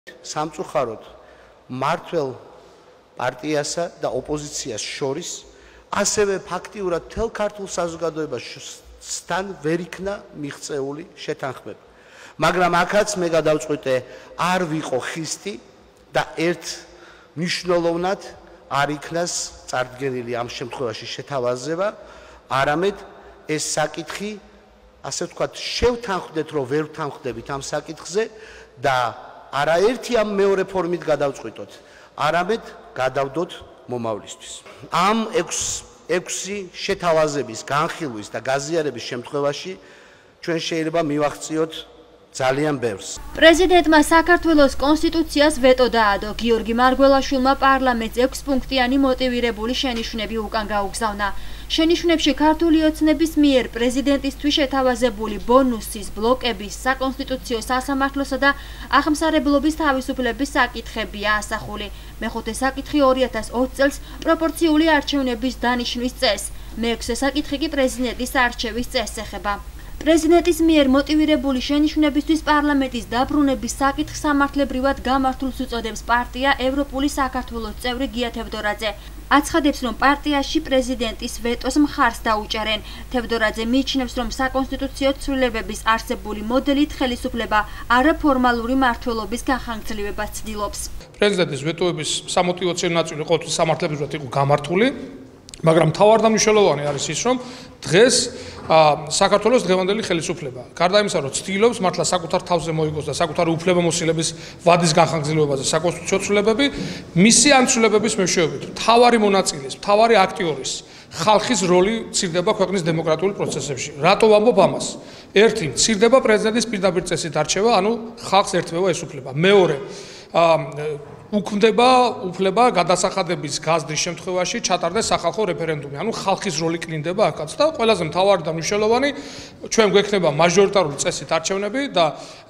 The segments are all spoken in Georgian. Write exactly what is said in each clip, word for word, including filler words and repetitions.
სამწუხაროდ მართლ პარტიასა და ოპოზიციას შორის ასევე ფაქტიურად მთელ ქართულ საზოგადოებასთან ვერ იქნა მიღწეული შეთანხმება. მაგრამ აქაც მე გადავწყვიტე არ ვიყო ხისტი და ერთ მნიშვნელოვნად არ იქნას წარდგენილი ამ შემთხვევაში შეთავაზება, არამედ ეს საკითხი, ასე ვთქვათ, შევთანხმდეთ, რომ ვერ ვთანხმდებით ამ საკითხზე და არაერთი ამ მეორე ფორმით გადავწყვიტოთ, არამედ გადავდოთ მომავლისთვის. ამ ექვსი შეთავაზების განხილვის და გაზიარების შემთხვევაში ჩვენ შეიძლება მივახციოთ ძალიან ბევრს. პრეზიდენტმა საქართველოს კონსტიტუციას ვეტო დაადო. გიორგი მარგველაშვილმა პარლამენტს ექვს პუნქტიანი მოტივირებული შენიშვნები უკან გაუგზავნა. შენიშვნებში ქართული ოცნების მიერ პრეზიდენტისთვის შეთავაზებული ბონუსის, ბლოკების, საკონსტიტუციო სასამართლოსა და აღმსარებლობის თავისუფლების საკითხებია ასახული. მეხუთე საკითხი ორი ათას ოც წელს პროპორციული არჩევნების დანიშვნის წესს. მეექვსე საკითხი კი პრეზიდენტის არჩევის წესს ეხება. პრეზიდენტის მიერ მოტივირებული შენიშვნებისთვის პარლამენტის დაბრუნების საკითხს სამართლებრივად გამართულს უწოდებს პარტია ევროპული საქართველოს წევრი გია თევდორაძე. აცხადებს, რომ პარტიაში პრეზიდენტის ვეტოს მხარს დაუჭერენ. თევდორაძე მიიჩნევს, რომ საკონსტიტუციო ცვლილებების არსებული მოდელით ხელისუფლება არაფორმალური მმართველობის განხანგრძლივებას ცდილობს. პრეზიდენტის ვეტოების სამოტივაციო ნაწილი ყოველთვის სამართლებრივად იყო გამართული, მაგრამ მთავარდამნიშნულოვანი არის ის, რომ დღეს საქართველოს დღევანდელი ხელისუფლება გარდა იმისა, რომ ცდილობს მართლა საკუთარ თავზე მოიგოს და საკუთარი უფლებამოსილების ვადის განხანგრძლივებაზე საკონსტიტუციო ცვლილებები, მისი ამ ცვლილებების მეშვეობით მთავარი მონაწილის, მთავარი აქტიორის ხალხის როლი მცირდება ქვეყნის დემოკრატიულ პროცესებში. რატო ვამბობ ამას? ერთი, მცირდება პრეზიდენტის პირდაპირ წესით არჩევა, ანუ ხალხს ერთვება ეს უფლება. მეორე, უქმდება უფლება გადასახადების გაზრდის შემთხვევაში ჩატარდეს სახალხო რეფერენდუმი. ანუ ხალხის როლი კლინდება აქაც და ყველაზე მთავარი და მნიშვნელოვანი ჩვენ გვექნება მაჟორიტარული წესით არჩევნები და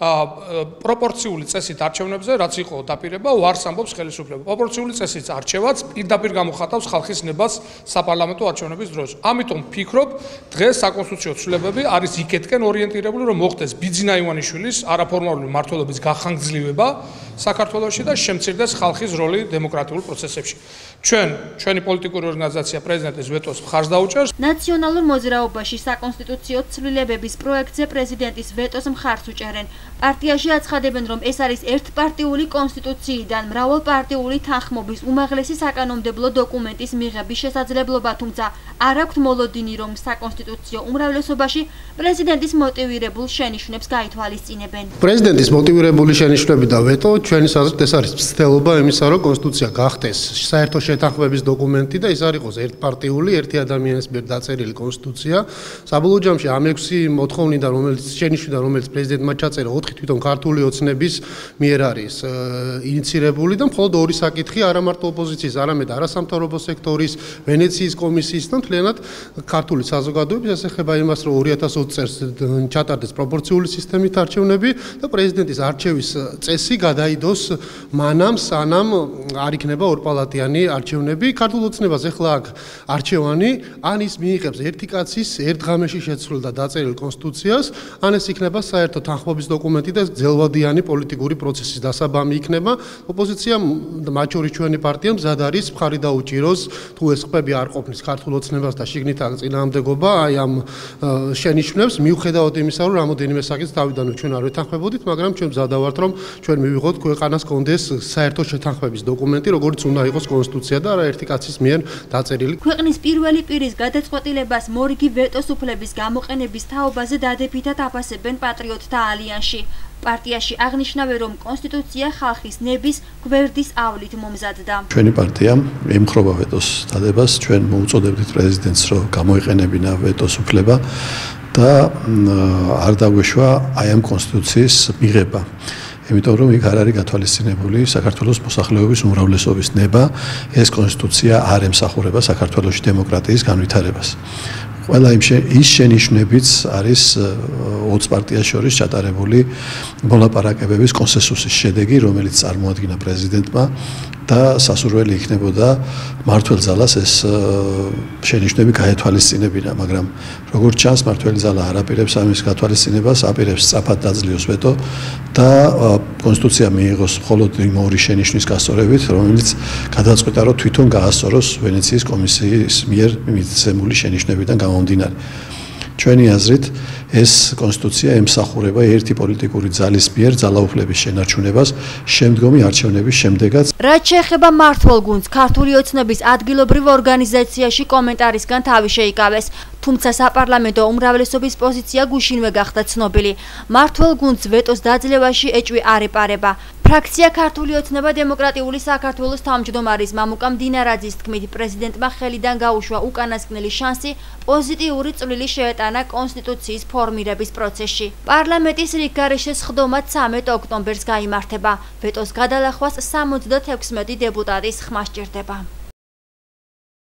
პროპორციული წესით არჩევნებზე, რაც იყო დაპირება, უარს ამბობს ხელისუფლება. პროპორციული წესით არჩევაც პირდაპირ გამოხატავს ხალხის ნებას საპარლამენტო არჩევნების დროს. ამიტომ ვფიქრობ, დღეს საკონსტიტუციო ცვლილებები არის იქეთკენ ორიენტირებული, რომ მოხდეს ბიძინა ივანიშვილის არაფორმალური მმართველობის განხანგრძლივება საქართველოში და შემცირდეს ხალხის როლი დემოკრატიულ პროცესებში. ჩვენ, ჩვენი პოლიტიკური ორგანიზაცია პრეზიდენტის ვეტოს მხარს დაუჭერს. ნაციონალურ მოძრაობაში საკონსტიტუციო ცვლილებების პროექტზე პრეზიდენტის ვეტოს მხარს უჭერენ. პარტიაში აცხადებენ, რომ ეს არის ერთპარტიული კონსტიტუციიდან მრავალპარტიული თანხმობის უმაღლესი საკანონმდებლო დოკუმენტის მიღების შესაძლებლობა, თუმცა არ აქვთ მოლოდინი, რომ საკონსტიტუციო უმრავლესობაში პრეზიდენტის მოტივირებულ შენიშვნებს გაითვალისწინებენ. პრეზიდენტის მოტივირებული შენიშვნები და ვეტო ჩვენი საზრით ეს არის მცდელობა იმისა, რომ კონსტიტუცია გახდეს საერთო შეთანხმების დოკუმენტი და ის არ იყოს ერთპარტიული, ერთი ადამიანის მიერ დაწერილი კონსტიტუცია. საბოლოო ჯამში ამ ექვსი მოთხოვნიდან, რომელიც შენიშვნიდან, რომელიც პრეზიდენტმა ჩაწერა, ოთხი თვითონ ქართული ოცნების მიერ არის ინიცირებული და მხოლოდ ორი საკითხი არა მარტო ოპოზიციის, არამედ არასამთავრობო სექტორის, ვენეციის კომისიის და მთლიანად ქართული საზოგადოების ეს ეხება იმას, რომ ორი ათას ოც წელს ჩატარდეს პროპორციული სისტემით არჩევნები და პრეზიდენტის არჩევის წესი გადაიდოს მანამ სანამ არ იქნება ორპალატიანი არჩევნები. ქართულ ოცნებას ეხლა აქ არჩევანი ან ის მიიღებს ერთი კაცის ერთ ღამეში შეცვლილ და დაწერილ კონსტიტუციას, ან ეს იქნება საერთო თანხმობის დოკუმენტი და გრძელვადიანი პოლიტიკური პროცესის დასაბამი იქნება. ოპოზიცია, მათ შორის ჩვენი პარტია მზად არის მხარი დაუჭიროს, თუ ეს ხმები არ ყოფნის ქართულ ოცნებას და შიგნით ან წინააღმდეგობა აი ამ შენიშვნებს, მიუხედავად იმისა, რომ რამოდენიმე საკითხს თავიდანვე ჩვენ არ ვეთანხმებოდით, მაგრამ ჩვენ მზად ვართ, რომ ჩვენ მივიღოთ ქვეყანას კონდეს საერთო შეთანხმების დოკუმენტი, როგორც უნდა იყოს კონსტიტუცია და არა ერთი კაცის მიერ დაწერილი. ქვეყნის პირველი პირის გადაწყვეტილებას მორიგი ვეტოს უფლების გამოყენების თაობაზე დადებითად აფასებენ პატრიოტთა ალიანსში. პარტიაში აღნიშნავენ, რომ კონსტიტუცია ხალხის ნების გვერდის ავლით მომზადდა. ჩვენი პარტია ემხრობა ვეტოს დადებას, ჩვენ მოუწოდებდით პრეზიდენტს, რომ გამოიყენებინა ვეტოს უფლება და არ დაგვეშვა აი ამ კონსტიტუციის მიღება. იმიტომ რომ იქ არ არის გათვალისწინებული საქართველოს მოსახლეობის უმრავლესობის ნება, ეს კონსტიტუცია არ ემსახურება საქართველოში დემოკრატიის განვითარებას. ყველა ის შენიშვნებიც არის ოც პარტიას შორის ჩატარებული მოლაპარაკებების კონსენსუსის შედეგი, რომელიც წარმოადგინა პრეზიდენტმა და სასურველი იქნებოდა მმართველ ძალას ეს შენიშვნები გაეთვალისწინებინა, მაგრამ როგორც ჩანს, მმართველი ძალა არ აპირებს ამის გათვალისწინებას, აპირებს სწრაფად დაძლიოს ვეტო და კონსტიტუცია მიიღოს მხოლოდ იმ ორი შენიშვნის გასწორებით, რომელიც გადაწყვეტა, რომ თვითონ გაასწოროს ვენეციის კომისიის მიერ მიცემული შენიშვნებიდან გამომდინარე. ჩვენი აზრით, ეს კონსტიტუცია ემსახურება ერთი პოლიტიკური ძალის მიერ ძალაუფლების შენარჩუნებას შემდგომი არჩევნების შემდეგაც. რაც შეეხება მმართველ გუნდს, ქართული ოცნების ადგილობრივ ორგანიზაციაში კომენტარისგან თავი შეიკავეს. თუმცა საპარლამენტო უმრავლესობის პოზიცია გუშინვე გახდა ცნობილი. მმართველ გუნდს ვეტოს დაძლევაში ეჭვი არ ეპარება. ფრაქცია ქართული ოცნება დემოკრატიული საქართველოს თავმჯდომარის მამუკა მდინარაძის თქმით, პრეზიდენტმა ხელიდან გაუშვა უკანასკნელი შანსი პოზიტიური წვლილი შეეტანა კონსტიტუციის ფორმირების პროცესში. პარლამენტის რიგგარეშე სხდომა ცამეტ ოქტომბერს გაიმართება. ვეტოს გადალახვას სამოცდათექვსმეტი დეპუტატის ხმა სჭირდება.